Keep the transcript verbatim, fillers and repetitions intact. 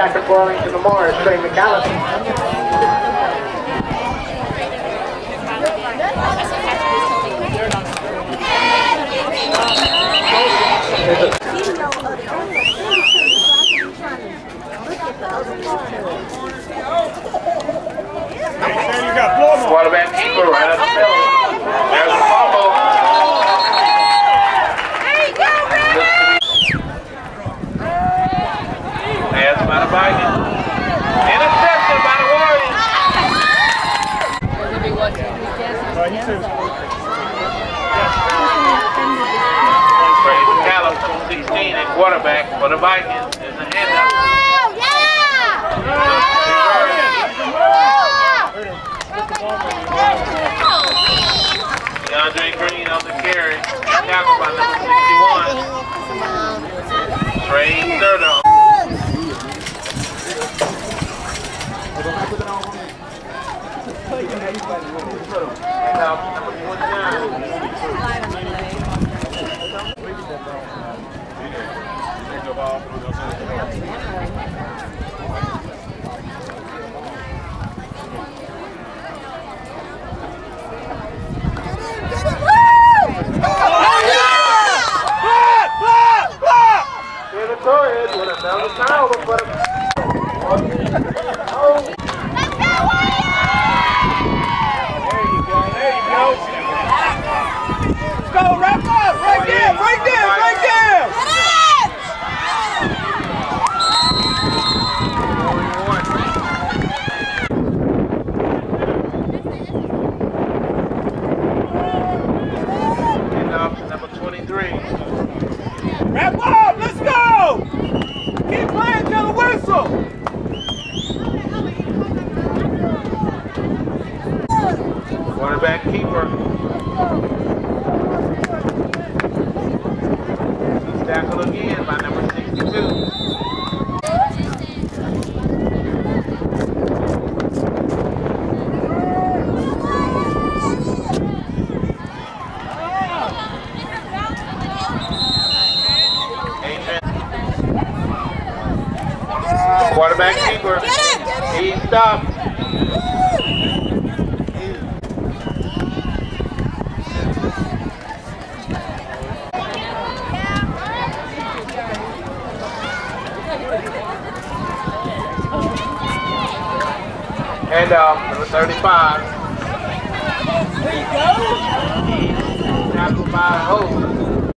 quarterback at Burlington Memorial, Trey McAllister. Quarterback keeper right up the middle. There's the fumble. There you go, Rick! Pass by the Vikings. Intercepted by the Warriors. Trey McAllister, sixteen, at quarterback for the Vikings. There's a handout. DeAndre Green on the carry. Tackled by number sixty-one. Trey Thurdo. Handout number twenty-nine. Torres with another turnover for the oh. Let's go, there you go, there you go. Let's go, wrap up, right there, right there, right there. And off to number twenty-three. Wrap up, let's go! Keep playing till the whistle! Quarterback keeper. He's tackled again by number sixty-two. Quarterback keeper. He stopped. And off, number thirty-five. There you go. Tackled by Hope.